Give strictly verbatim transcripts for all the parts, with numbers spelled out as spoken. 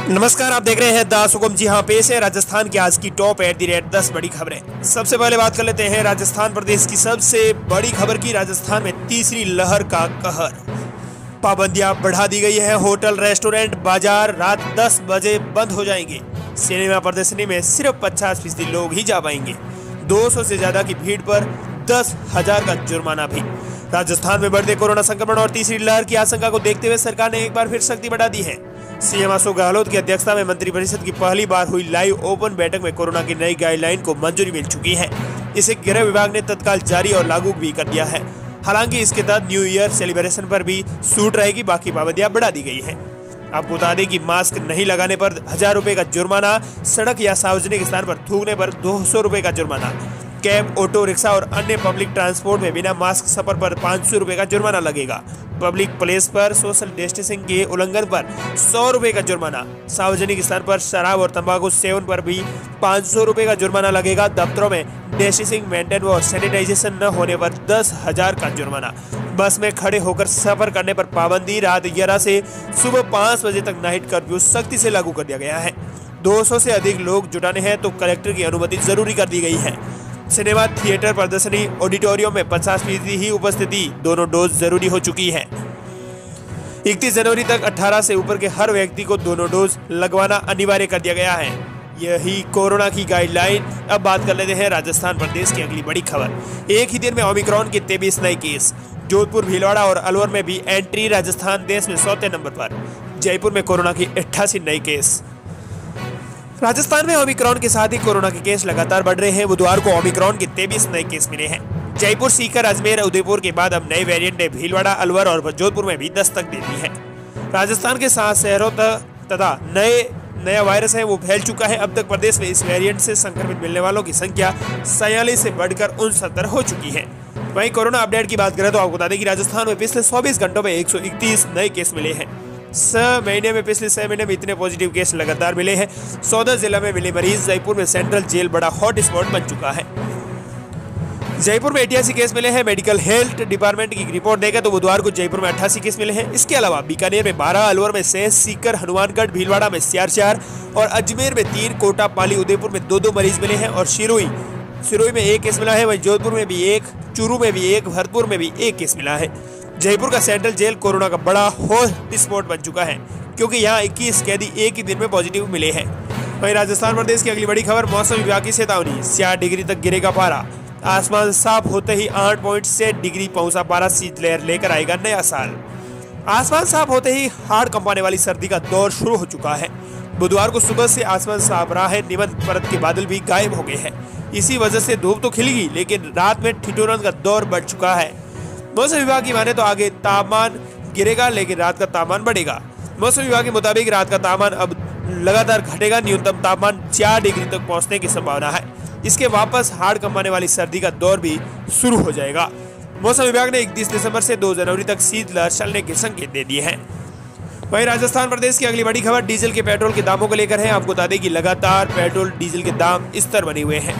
नमस्कार, आप देख रहे हैं दास हुकुम। जी हाँ, पेश है राजस्थान की आज की टॉप एट दी रेट दस बड़ी खबरें। सबसे पहले बात कर लेते हैं राजस्थान प्रदेश की सबसे बड़ी खबर की। राजस्थान में तीसरी लहर का कहर, पाबंदियां बढ़ा दी गई है। होटल, रेस्टोरेंट, बाजार रात दस बजे बंद हो जाएंगे। सिनेमा प्रदर्शनी में सिर्फ पचास फीसदी लोग ही जा पाएंगे। दो सौ से ज्यादा की भीड़ पर दस हजार का जुर्माना भी। राजस्थान में बढ़ते कोरोना संक्रमण और तीसरी लहर की आशंका को देखते हुए सरकार ने एक बार फिर सख्ती बढ़ा दी है। सीएम अशोक गहलोत की अध्यक्षता में मंत्रिपरिषद की पहली बार हुई लाइव ओपन बैठक में कोरोना की नई गाइडलाइन को मंजूरी मिल चुकी है। इसे गृह विभाग ने तत्काल जारी और लागू भी कर दिया है। हालांकि इसके तहत न्यू ईयर सेलिब्रेशन पर भी छूट रहेगी, बाकी पाबंदियां बढ़ा दी गई है। आपको बता दें कि मास्क नहीं लगाने पर हजार रुपए का जुर्माना, सड़क या सार्वजनिक स्थान पर थूकने पर दो सौ रुपए का जुर्माना, कैब, ऑटो रिक्शा और अन्य पब्लिक ट्रांसपोर्ट में बिना मास्क सफर पर पाँच सौ रुपए का जुर्माना लगेगा। पब्लिक प्लेस पर सोशल डिस्टेंसिंग के उल्लंघन पर सौ रुपए का जुर्माना, सार्वजनिक स्थान पर शराब और तंबाकू सेवन पर भी पाँच सौ रुपए का जुर्माना लगेगा। दफ्तरों में डिस्टेंसिंग मेंटेन और सैनिटाइजेशन न होने पर दस हजार का जुर्माना। बस में खड़े होकर सफर करने पर पाबंदी। रात ग्यारह से सुबह पाँच बजे तक नाइट कर्फ्यू सख्ती से लागू कर दिया गया है। दो सौ से अधिक लोग जुटाने हैं तो कलेक्टर की अनुमति जरूरी कर दी गई है। सिनेमा, थिएटर, प्रदर्शनी, ऑडिटोरियम में पचास फीसदी ही उपस्थिति, दोनों डोज जरूरी हो चुकी है। इकतीस जनवरी तक अठारह से ऊपर के हर व्यक्ति को दोनों डोज लगवाना अनिवार्य कर दिया गया है। यही कोरोना की गाइडलाइन। अब बात कर लेते हैं राजस्थान प्रदेश की अगली बड़ी खबर। एक ही दिन में ओमिक्रॉन के तेईस नए केस। जोधपुर, भीलवाड़ा और अलवर में भी एंट्री। राजस्थान देश में चौथे नंबर पर। जयपुर में कोरोना की अट्ठासी नए केस। राजस्थान में ओमिक्रॉन के साथ ही कोरोना के केस लगातार बढ़ रहे हैं। बुधवार को ओमिक्रॉन के तेईस नए केस मिले हैं। जयपुर, सीकर, अजमेर, उदयपुर के बाद अब नए वेरिएंट ने भीलवाड़ा, अलवर और जोधपुर में भी दस्तक दे दी है। राजस्थान के सात शहरों तथा नए नया वायरस है वो फैल चुका है। अब तक प्रदेश में इस वेरिएंट से संक्रमित मिलने वालों की संख्या छियालीस से बढ़कर उनसत्तर हो चुकी है। वहीं कोरोना अपडेट की बात करें तो आपको बता दें कि राजस्थान में पिछले चौबीस घंटों में एक सौ इकतीस नए केस मिले हैं। छह महीने में पिछले छह महीने में इतने पॉजिटिव केस लगातार मिले हैं। चौदह जिला में मिले मरीज। जयपुर में सेंट्रल जेल बड़ा हॉट स्पॉट बन चुका है। जयपुर में अठासी केस मिले हैं। मेडिकल हेल्थ डिपार्टमेंट की रिपोर्ट देखें तो बुधवार को जयपुर में अट्ठासी केस मिले हैं। इसके अलावा बीकानेर में बारह, अलवर में छह, सीकर, हनुमानगढ़, भीलवाड़ा में चार चार और अजमेर में तीन, कोटा, पाली, उदयपुर में दो दो मरीज मिले हैं और सिरोही सिरोही में एक केस मिला है। वहीं जोधपुर में भी एक, चूरू में भी एक, भरतपुर में भी एक केस मिला है। जयपुर का सेंट्रल जेल कोरोना का बड़ा हॉट स्पॉट बन चुका है क्योंकि यहाँ इक्कीस कैदी एक ही दिन में पॉजिटिव मिले हैं। वहीं राजस्थान प्रदेश की अगली बड़ी खबर, मौसम विभाग की चेतावनी। साठ डिग्री तक गिरेगा पारा। आसमान साफ होते ही आठ पॉइंट छह डिग्री पहुंचा पारा। शीतलहर लेकर आएगा नया साल। आसमान साफ होते ही हाड़ कंपाने वाली सर्दी का दौर शुरू हो चुका है। बुधवार को सुबह से आसमान साफ रहा है। निमन परत के बादल भी गायब हो गए हैं। इसी वजह से धूप तो खिलेगी लेकिन रात में ठिठुरन का दौर बढ़ चुका है। मौसम विभाग की माने तो आगे तापमान गिरेगा लेकिन रात का तापमान बढ़ेगा। मौसम विभाग के मुताबिक रात का तापमान अब लगातार घटेगा। न्यूनतम तापमान चार डिग्री तक पहुंचने की संभावना है। इसके वापस हाड़ कंपाने वाली सर्दी का दौर भी शुरू हो जाएगा। मौसम विभाग ने इकतीस दिसंबर से दो जनवरी तक शीतलहर चलने के संकेत दे दिए हैं। वहीं राजस्थान प्रदेश की अगली बड़ी खबर डीजल के पेट्रोल के दामों को लेकर है। आपको बता दें कि लगातार पेट्रोल डीजल के दाम स्थिर बने हुए हैं।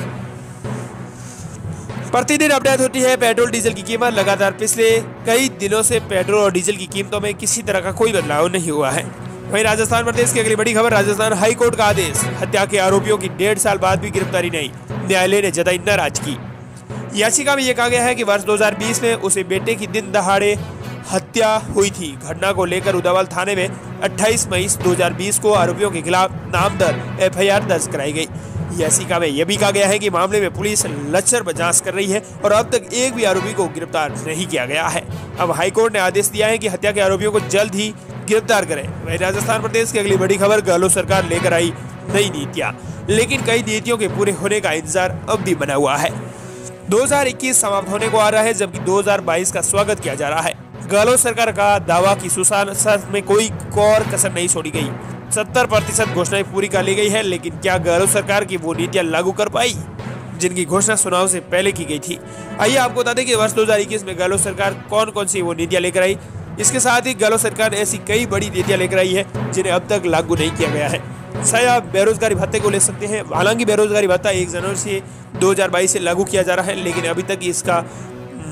प्रतिदिन अपडेट होती है पेट्रोल डीजल की कीमत। लगातार पिछले कई दिनों से पेट्रोल और डीजल की कीमतों में किसी तरह का कोई बदलाव नहीं हुआ है। वहीं राजस्थान प्रदेश की अगली बड़ी खबर, राजस्थान हाई कोर्ट का आदेश। हत्या के आरोपियों की डेढ़ साल बाद भी गिरफ्तारी नहीं, न्यायालय ने जताई नाराजगी। याचिका में यह कहा गया है कि वर्ष दो हजार बीस में उसे बेटे की दिन दहाड़े हत्या हुई थी। घटना को लेकर उदावल थाने में अट्ठाईस मई दो हजार बीस को आरोपियों के खिलाफ नामदर एफ आई आर दर्ज कराई गई। याचिका में यह भी कहा गया है कि मामले में पुलिस लचर जांच कर रही है और अब तक एक भी आरोपी को गिरफ्तार नहीं किया गया है। अब हाईकोर्ट ने आदेश दिया है कि हत्या के आरोपियों को जल्द ही गिरफ्तार करें। वहीं राजस्थान प्रदेश की अगली बड़ी खबर, गहलोत सरकार लेकर आई नई नीतियां, लेकिन कई नीतियों के पूरे होने का इंतजार अब भी बना हुआ है। दो हजार इक्कीस समाप्त होने को आ रहा है जबकि दो हजार बाईस का स्वागत किया जा रहा है। गहलोत सरकार का दावा की सुशासन में कोई और कसर नहीं छोड़ी गई। सत्तर प्रतिशत घोषणाएं पूरी कर ली गई है, लेकिन क्या गहलोत सरकार की वो नीतियां लागू कर पाई जिनकी घोषणा चुनाव से पहले की गई थी? आइए आपको बता दें कि वर्ष दो हजार इक्कीस में गहलोत सरकार कौन कौन सी वो नीतियां लेकर आई। इसके साथ ही गहलोत सरकार ने ऐसी कई बड़ी नीतियां लेकर आई है जिन्हें अब तक लागू नहीं किया गया है। शायद आप बेरोजगारी भत्ते को ले सकते हैं। हालांकि बेरोजगारी भत्ता एक जनवरी से दो हजार बाईस से लागू किया जा रहा है, लेकिन अभी तक इसका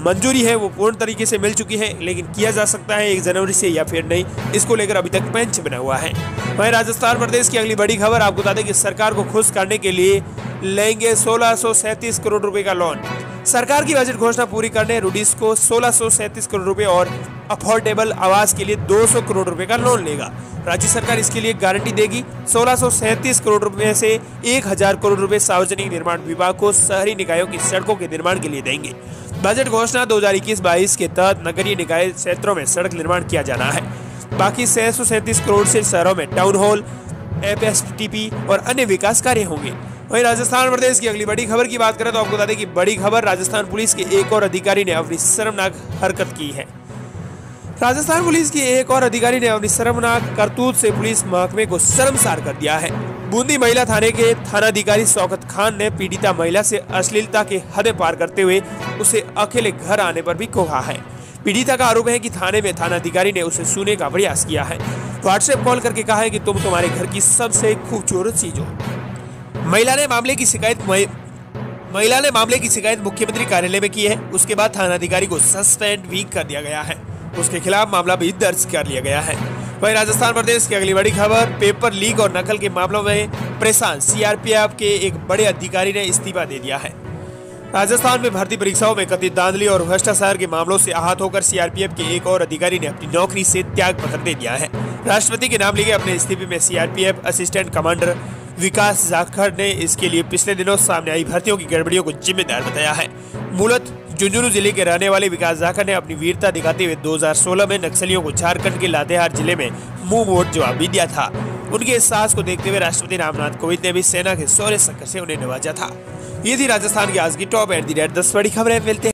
मंजूरी है वो पूर्ण तरीके से मिल चुकी है, लेकिन किया जा सकता है एक जनवरी से या फिर नहीं, इसको लेकर अभी तक पेंच बना हुआ है। वहीं राजस्थान प्रदेश की अगली बड़ी खबर आपको बता दें कि सरकार को खुश करने के लिए लेंगे सोलह सौ सैंतीस करोड़ रुपए का लोन। सरकार की बजट घोषणा पूरी करने रूडीज को सोलह सौ सैंतीस करोड़ रुपए और अफोर्डेबल आवास के लिए दो सौ करोड़ रुपए का लोन लेगा। राज्य सरकार इसके लिए गारंटी देगी। सोलह सौ सैंतीस करोड़ रुपए से एक हजार करोड़ रुपए सार्वजनिक निर्माण विभाग को शहरी निकायों की सड़कों के निर्माण के लिए देंगे। बजट घोषणा दो हजार इक्कीस बाईस के तहत नगरीय निकाय क्षेत्रों में सड़क निर्माण किया जाना है। बाकी छह सौ सैंतीस करोड़ से शहरों में town hall, F S T P और अन्य विकास कार्य होंगे। वहीं राजस्थान प्रदेश की अगली बड़ी खबर की बात करें तो आपको बता दें कि बड़ी खबर राजस्थान पुलिस के एक और अधिकारी ने अपनी शर्मनाक हरकत की है। राजस्थान पुलिस की एक और अधिकारी ने अपनी शर्मनाक करतूत से पुलिस महकमे को शर्मसार कर दिया है। बूंदी महिला थाने के थानाधिकारी शौकत खान ने पीड़िता महिला से अश्लीलता के हदें पार करते हुए उसे अकेले घर आने पर भी कहा है। पीड़िता का आरोप है कि थाने में थानाधिकारी ने उसे छूने का प्रयास किया है। व्हाट्सएप कॉल करके कहा है कि तुम तुम्हारे घर की सबसे खूबसूरत चीज हो। महिला ने मामले की शिकायत महिला ने मामले की शिकायत मुख्यमंत्री कार्यालय में की है। उसके बाद थानाधिकारी को सस्पेंड भी कर दिया गया है। उसके खिलाफ मामला भी दर्ज कर लिया गया है। वहीं राजस्थान प्रदेश की अगली बड़ी खबर पेपर लीक और नकल के मामलों में परेशान सीआरपीएफ के एक बड़े अधिकारी ने इस्तीफा दे दिया है। राजस्थान में भर्ती परीक्षाओं में कथित धांधली और भ्रष्टाचार के मामलों से आहत होकर सीआरपीएफ के एक और अधिकारी ने अपनी नौकरी से त्याग पत्र दे दिया है। राष्ट्रपति के नाम लिखे अपने इस्तीफे में CRPF assistant commander Vikas Jakhar ने इसके लिए पिछले दिनों सामने आई भर्तियों की गड़बड़ियों को जिम्मेदार बताया है। मूलतः झुंझुनू जिले के रहने वाले विकास जाखड़ ने अपनी वीरता दिखाते हुए दो हज़ार सोलह में नक्सलियों को झारखंड के लातेहार जिले में मुंह मोड़ जवाब भी दिया था। उनके इस साहस को देखते हुए राष्ट्रपति रामनाथ कोविंद ने भी सेना के शौर्य शक्कर से उन्हें नवाजा था। ये थी राजस्थान की आज की टॉप एट द रेट दस बड़ी खबरें। मिलते हैं